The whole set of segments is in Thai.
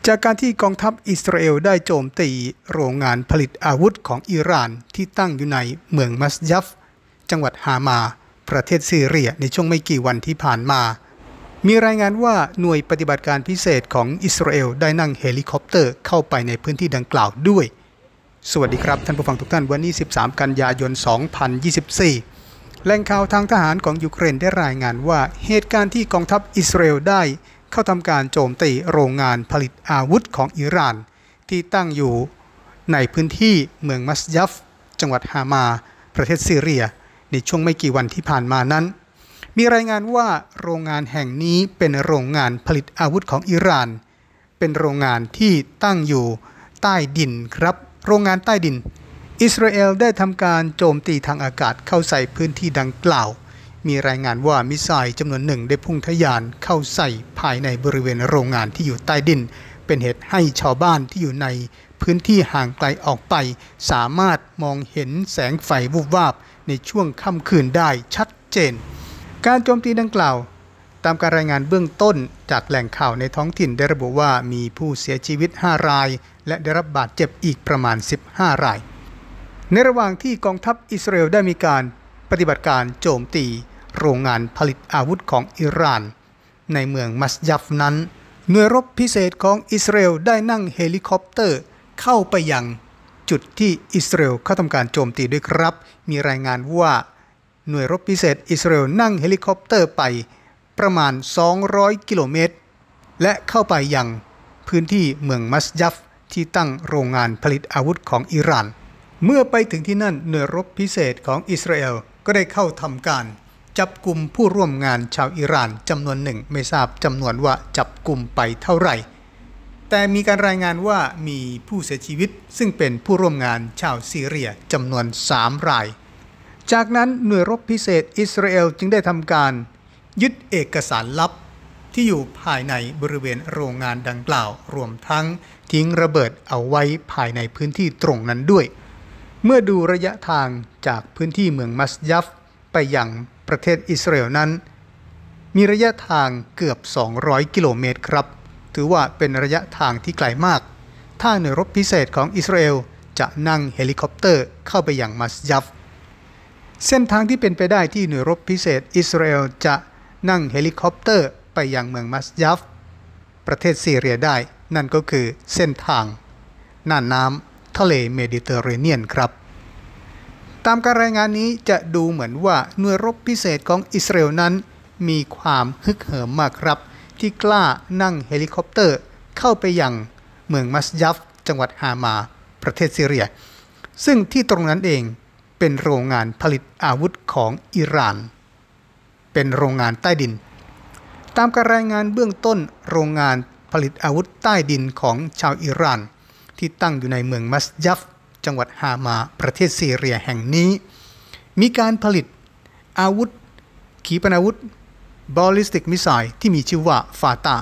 จากการที่กองทัพอิสราเอลได้โจมตีโรงงานผลิตอาวุธของอิหร่านที่ตั้งอยู่ในเมืองมัสยัฟจังหวัดฮามาประเทศซีเรียในช่วงไม่กี่วันที่ผ่านมามีรายงานว่าหน่วยปฏิบัติการพิเศษของอิสราเอลได้นั่งเฮลิคอปเตอร์เข้าไปในพื้นที่ดังกล่าวด้วยสวัสดีครับท่านผู้ฟังทุกท่านวันนี้13กันยายน2024แหล่งข่าวทางทหารของยูเครนได้รายงานว่าเหตุการณ์ที่กองทัพอิสราเอลได้เข้าทำการโจมตีโรงงานผลิตอาวุธของอิหร่านที่ตั้งอยู่ในพื้นที่เมืองมัสยัฟจังหวัดฮามาประเทศซีเรียในช่วงไม่กี่วันที่ผ่านมานั้นมีรายงานว่าโรงงานแห่งนี้เป็นโรงงานผลิตอาวุธของอิหร่านเป็นโรงงานที่ตั้งอยู่ใต้ดินครับโรงงานใต้ดินอิสราเอลได้ทำการโจมตีทางอากาศเข้าใส่พื้นที่ดังกล่าวมีรายงานว่ามิสไซล์จำนวนหนึ่งได้พุ่งทะยานเข้าใส่ภายในบริเวณโรงงานที่อยู่ใต้ดินเป็นเหตุให้ชาวบ้านที่อยู่ในพื้นที่ห่างไกลออกไปสามารถมองเห็นแสงไฟวูบวาบในช่วงค่ำคืนได้ชัดเจนการโจมตีดังกล่าวตามการรายงานเบื้องต้นจากแหล่งข่าวในท้องถิ่นได้ระบุว่ามีผู้เสียชีวิต5รายและได้รับบาดเจ็บอีกประมาณ15รายในระหว่างที่กองทัพอิสราเอลได้มีการปฏิบัติการโจมตีโรงงานผลิตอาวุธของอิหร่านในเมืองมัสยัฟนั้นหน่วยรบพิเศษของอิสราเอลได้นั่งเฮลิคอปเตอร์เข้าไปยังจุดที่อิสราเอลเข้าทำการโจมตีด้วยครับมีรายงานว่าหน่วยรบพิเศษอิสราเอลนั่งเฮลิคอปเตอร์ไปประมาณ200กิโลเมตรและเข้าไปยังพื้นที่เมืองมัสยัฟที่ตั้งโรงงานผลิตอาวุธของอิหร่านเมื่อไปถึงที่นั่นหน่วยรบพิเศษของอิสราเอลก็ได้เข้าทำการจับกลุ่มผู้ร่วมงานชาวอิหร่านจำนวนหนึ่งไม่ทราบจำนวนว่าจับกลุ่มไปเท่าไหร่แต่มีการรายงานว่ามีผู้เสียชีวิตซึ่งเป็นผู้ร่วมงานชาวซีเรียจำนวน3รายจากนั้นหน่วยรบพิเศษอิสราเอลจึงได้ทำการยึดเอกสารลับที่อยู่ภายในบริเวณโรงงานดังกล่าวรวมทั้งทิ้งระเบิดเอาไว้ภายในพื้นที่ตรงนั้นด้วยเมื่อดูระยะทางจากพื้นที่เมืองมัสยัฟไปยังประเทศอิสราเอลนั้นมีระยะทางเกือบ200กิโลเมตรครับถือว่าเป็นระยะทางที่ไกลมากถ้าหน่วยรบพิเศษของอิสราเอลจะนั่งเฮลิคอปเตอร์เข้าไปยังมัสยัฟเส้นทางที่เป็นไปได้ที่หน่วยรบพิเศษอิสราเอลจะนั่งเฮลิคอปเตอร์ไปยังเมืองมัสยัฟประเทศซีเรียได้นั่นก็คือเส้นทางน่านน้ำทะเลเมดิเตอร์เรเนียนครับตามการรายงานนี้จะดูเหมือนว่าหน่วยรบพิเศษของอิสราเอลนั้นมีความฮึกเหิมมากครับที่กล้านั่งเฮลิคอปเตอร์เข้าไปยังเมืองมัสยัฟจังหวัดฮามาประเทศซีเรียซึ่งที่ตรงนั้นเองเป็นโรงงานผลิตอาวุธของอิหร่านเป็นโรงงานใต้ดินตามการรายงานเบื้องต้นโรงงานผลิตอาวุธใต้ดินของชาวอิหร่านที่ตั้งอยู่ในเมืองมัสยัฟจังหวัดฮามาประเทศซีเรียแห่งนี้มีการผลิตอาวุธขีปนาวุธบอลลิสติกมิสไซล์ที่มีชื่อว่าฟาตา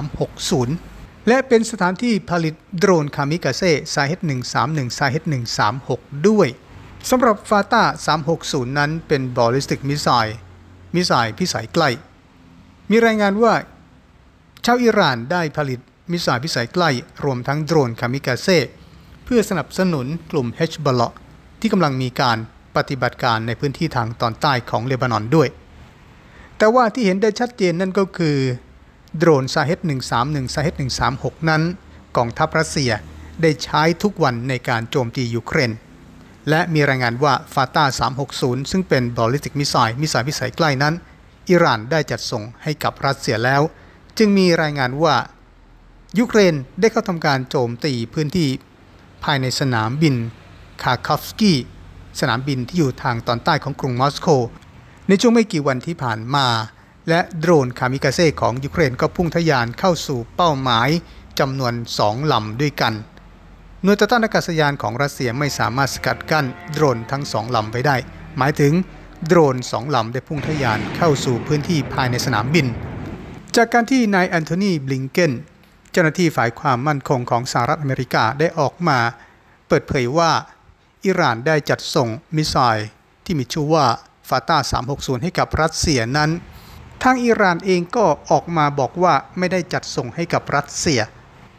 360และเป็นสถานที่ผลิตโดรนคามิกาเซ่ไซเฮด131ไซเฮด136ด้วยสำหรับฟาตา360นั้นเป็นบอลลิสติกมิสไซล์พิสัยใกล้มีรายงานว่าชาวอิหร่านได้ผลิตมิสไซล์พิสัยใกล้รวมทั้งโดรนคามิกาเซ่เพื่อสนับสนุนกลุ่มเฮชบอลเลาะห์ที่กำลังมีการปฏิบัติการในพื้นที่ทางตอนใต้ของเลบานอนด้วยแต่ว่าที่เห็นได้ชัดเจนนั่นก็คือโดรนซาเฮด131ซาเฮด136นั้นกองทัพรัสเซียได้ใช้ทุกวันในการโจมตียูเครนและมีรายงานว่าฟาตา360ซึ่งเป็นบอลลิสติกมิสไซล์พิสัยใกล้นั้นอิหร่านได้จัดส่งให้กับรัสเซียแล้วจึงมีรายงานว่ายูเครนได้เข้าทำการโจมตีพื้นที่ภายในสนามบินคาคอฟสกี้สนามบินที่อยู่ทางตอนใต้ของกรุงมอสโกในช่วงไม่กี่วันที่ผ่านมาและโดรนคามิกาเซ่ของยูเครนก็พุ่งทะยานเข้าสู่เป้าหมายจำนวน2ลำด้วยกันหน่วยต่อต้านอากาศยานของรัสเซียไม่สามารถสกัดกั้นโดรนทั้ง2ลำไว้ได้หมายถึงโดรน2ลำได้พุ่งทะยานเข้าสู่พื้นที่ภายในสนามบินจากการที่นายแอนโทนีบลิงเกนเจ้าหน้าที่ฝ่ายความมั่นคงของสหรัฐอเมริกาได้ออกมาเปิดเผยว่าอิหร่านได้จัดส่งมิสไซล์ที่มีชื่อว่าฟาตา360ให้กับรัสเซียนั้นทางอิหร่านเองก็ออกมาบอกว่าไม่ได้จัดส่งให้กับรัสเซีย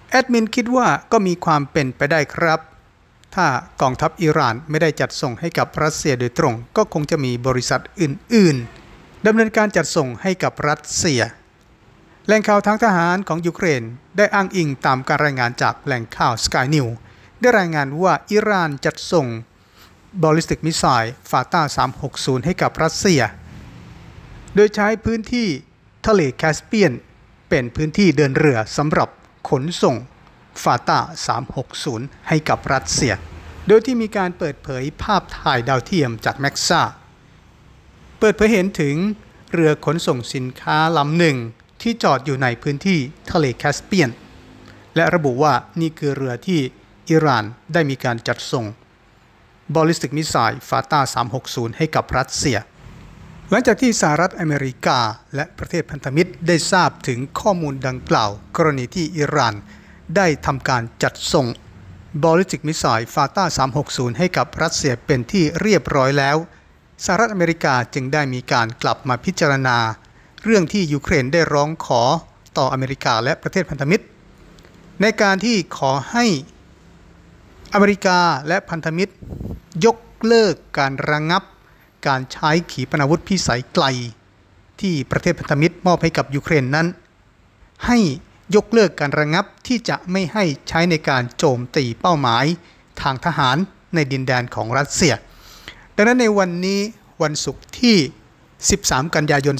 แอดมินคิดว่าก็มีความเป็นไปได้ครับถ้ากองทัพอิหร่านไม่ได้จัดส่งให้กับรัสเซียโดยตรงก็คงจะมีบริษัทอื่นๆดำเนินการจัดส่งให้กับรัสเซียแหล่งข่าวทางทหารของยูเครนได้อ้างอิงตามการรายงานจากแหล่งข่าว Sky News ได้รายงานว่าอิหร่านจัดส่งบอลลิสติกมิสไซล์ฟาตา360ให้กับรัสเซียโดยใช้พื้นที่ทะเลแคสเปียนเป็นพื้นที่เดินเรือสำหรับขนส่งฟาตา360ให้กับรัสเซียโดยที่มีการเปิดเผยภาพถ่ายดาวเทียมจากแม็กซ่าเปิดเผยเห็นถึงเรือขนส่งสินค้าลำหนึ่งที่จอดอยู่ในพื้นที่ทะเลแคสเปียนและระบุว่านี่คือเรือที่อิหร่านได้มีการจัดส่งบอลลิสติกมิสไซล์ฟาตา360ให้กับรัสเซียหลังจากที่สหรัฐอเมริกาและประเทศพันธมิตรได้ทราบถึงข้อมูลดังกล่าวกรณีที่อิหร่านได้ทำการจัดส่งบอลลิสติกมิสไซล์ฟาตา360ให้กับรัสเซียเป็นที่เรียบร้อยแล้วสหรัฐอเมริกาจึงได้มีการกลับมาพิจารณาเรื่องที่ยูเครนได้ร้องขอต่ออเมริกาและประเทศพันธมิตรในการที่ขอให้อเมริกาและพันธมิตรยกเลิกการระงับการใช้ขีปนาวุธพิสัยไกลที่ประเทศพันธมิตรมอบให้กับยูเครนนั้นให้ยกเลิกการระงับที่จะไม่ให้ใช้ในการโจมตีเป้าหมายทางทหารในดินแดนของรัสเซียดังนั้นในวันนี้วันศุกร์ที่13 กันยายน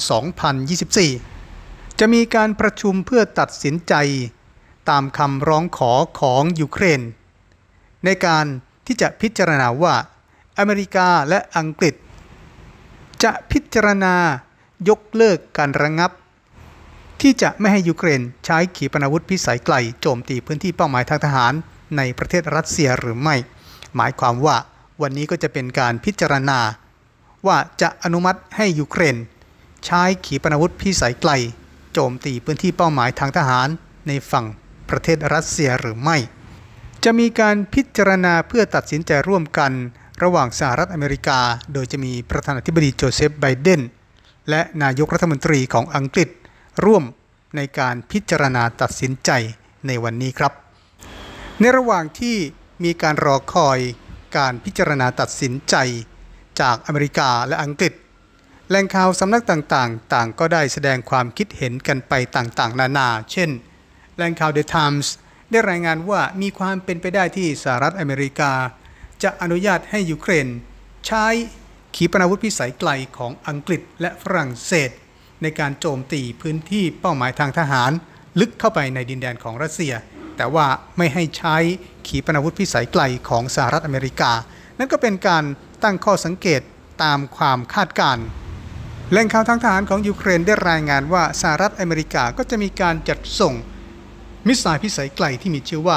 2024 จะมีการประชุมเพื่อตัดสินใจตามคำร้องขอของยูเครนในการที่จะพิจารณาว่าอเมริกาและอังกฤษจะพิจารณายกเลิกการระงับที่จะไม่ให้ยูเครนใช้ขีปนาวุธพิสัยไกลโจมตีพื้นที่เป้าหมายทางทหารในประเทศรัสเซียหรือไม่หมายความว่าวันนี้ก็จะเป็นการพิจารณาว่าจะอนุมัติให้ยูเครนใช้ขีปนาวุธพิสัยไกลโจมตีพื้นที่เป้าหมายทางทหารในฝั่งประเทศรัสเซียหรือไม่จะมีการพิจารณาเพื่อตัดสินใจร่วมกันระหว่างสหรัฐอเมริกาโดยจะมีประธานาธิบดีโจเซฟไบเดนและนายกรัฐมนตรีของอังกฤษร่วมในการพิจารณาตัดสินใจในวันนี้ครับในระหว่างที่มีการรอคอยการพิจารณาตัดสินใจจากอเมริกาและอังกฤษแหล่งข่าวสำนักต่างๆต่างก็ได้แสดงความคิดเห็นกันไปต่างๆนานาเช่นแหล่งข่าว The Times ได้รายงานว่ามีความเป็นไปได้ที่สหรัฐอเมริกาจะอนุญาตให้ยูเครนใช้ขีปนาวุธพิสัยไกลของอังกฤษและฝรั่งเศสในการโจมตีพื้นที่เป้าหมายทางทหารลึกเข้าไปในดินแดนของรัสเซียแต่ว่าไม่ให้ใช้ขีปนาวุธพิสัยไกลของสหรัฐอเมริกานั่นก็เป็นการตั้งข้อสังเกตตามความคาดการณ์แหล่งข่าวทางทหารของยูเครนได้รายงานว่าสหรัฐอเมริกาก็จะมีการจัดส่งมิสไซล์พิสัยไกลที่มีชื่อว่า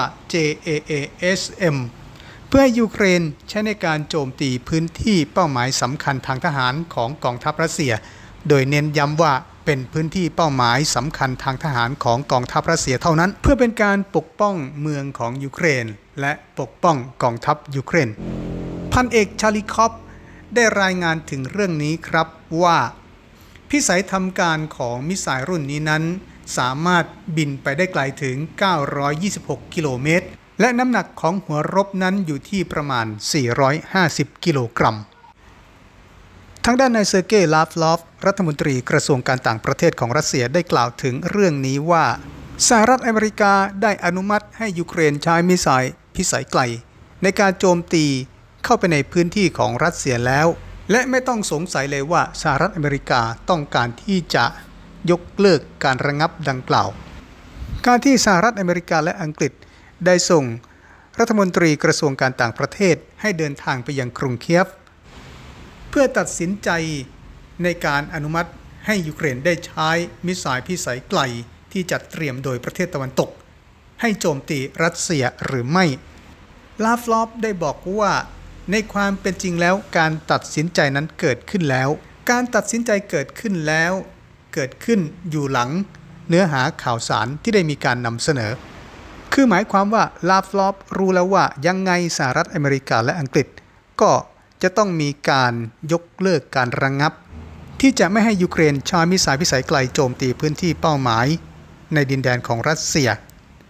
JASM เพื่อให้ยูเครนใช้ในการโจมตีพื้นที่เป้าหมายสำคัญทางทหารของกองทัพรัสเซียโดยเน้นย้ำว่าเป็นพื้นที่เป้าหมายสำคัญทางทหารของกองทัพรัสเซียเท่านั้นเพื่อเป็นการปกป้องเมืองของยูเครนและปกป้องกองทัพยูเครนพันเอกชาลิคอฟได้รายงานถึงเรื่องนี้ครับว่าพิสัยทำการของมิสไซล์รุ่นนี้นั้นสามารถบินไปได้ไกลถึง926กิโลเมตรและน้ำหนักของหัวรบนั้นอยู่ที่ประมาณ450กิโลกรัมทางด้านนายเซอร์เกย์ ลาฟลอฟรัฐมนตรีกระทรวงการต่างประเทศของรัสเซียได้กล่าวถึงเรื่องนี้ว่าสหรัฐอเมริกาได้อนุมัติให้ยูเครนใช้มิสไซล์พิสัยไกลในการโจมตีเข้าไปในพื้นที่ของรัสเซียแล้วและไม่ต้องสงสัยเลยว่าสหรัฐอเมริกาต้องการที่จะยกเลิกการระงับดังกล่าวการที่สหรัฐอเมริกาและอังกฤษได้ส่งรัฐมนตรีกระทรวงการต่างประเทศให้เดินทางไปยังกรุงเคียฟเพื่อตัดสินใจในการอนุมัติให้ยูเครนได้ใช้มิสไซล์พิสัยไกลที่จัดเตรียมโดยประเทศตะวันตกให้โจมตีรัสเซียหรือไม่ลาฟลอฟได้บอกว่าในความเป็นจริงแล้วการตัดสินใจนั้นเกิดขึ้นแล้วการตัดสินใจเกิดขึ้นแล้วเกิดขึ้นอยู่หลังเนื้อหาข่าวสารที่ได้มีการนำเสนอคือหมายความว่าลาฟลอฟรู้แล้วว่ายังไงสหรัฐอเมริกาและอังกฤษก็จะต้องมีการยกเลิกการระงับที่จะไม่ให้ยูเครนใช้มิสไซล์พิสัยไกลโจมตีพื้นที่เป้าหมายในดินแดนของรัสเซีย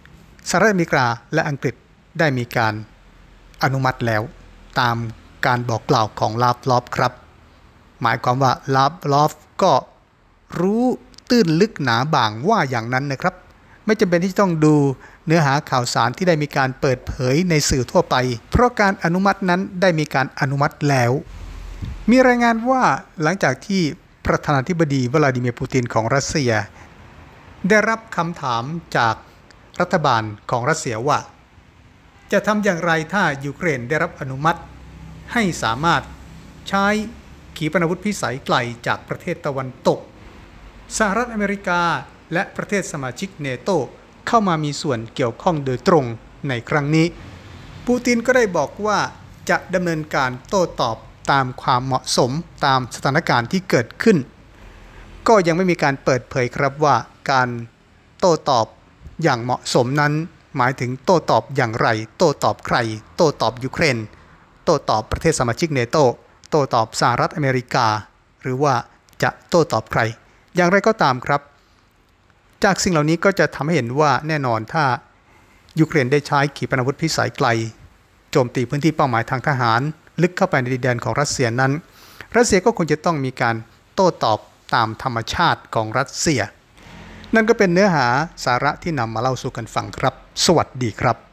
สหรัฐอเมริกาและอังกฤษได้มีการอนุมัติแล้วตามการบอกกล่าวของลาฟลอฟครับหมายความว่าลาฟลอฟก็รู้ตื้นลึกหนาบางว่าอย่างนั้นนะครับไม่จำเป็นที่ต้องดูเนื้อหาข่าวสารที่ได้มีการเปิดเผยในสื่อทั่วไปเพราะการอนุมัตินั้นได้มีการอนุมัติแล้วมีรายงานว่าหลังจากที่ประธานาธิบดีวลาดิเมียร์ปูตินของรัสเซียได้รับคำถามจากรัฐบาลของรัสเซียว่าจะทำอย่างไรถ้ายูเครนได้รับอนุมัติให้สามารถใช้ขีปนาวุธพิสัยไกลจากประเทศตะวันตกสหรัฐอเมริกาและประเทศสมาชิกเนโตเข้ามามีส่วนเกี่ยวข้องโดยตรงในครั้งนี้ปูตินก็ได้บอกว่าจะดำเนินการโต้ตอบตามความเหมาะสมตามสถานการณ์ที่เกิดขึ้นก็ยังไม่มีการเปิดเผยครับว่าการโต้ตอบอย่างเหมาะสมนั้นหมายถึงโต้ตอบอย่างไรโต้ตอบใครโต้ตอบยูเครนโต้ตอบประเทศสมาชิกเนโตโต้ตอบสหรัฐอเมริกาหรือว่าจะโต้ตอบใครอย่างไรก็ตามครับจากสิ่งเหล่านี้ก็จะทำให้เห็นว่าแน่นอนถ้ายูเครนได้ใช้ขีปนาวุธพิสัยไกลโจมตีพื้นที่เป้าหมายทางทหารลึกเข้าไปในดินแดนของรัสเซียนั้นรัสเซียก็คงจะต้องมีการโต้ตอบตามธรรมชาติของรัสเซียนั่นก็เป็นเนื้อหาสาระที่นำมาเล่าสู่กันฟังครับสวัสดีครับ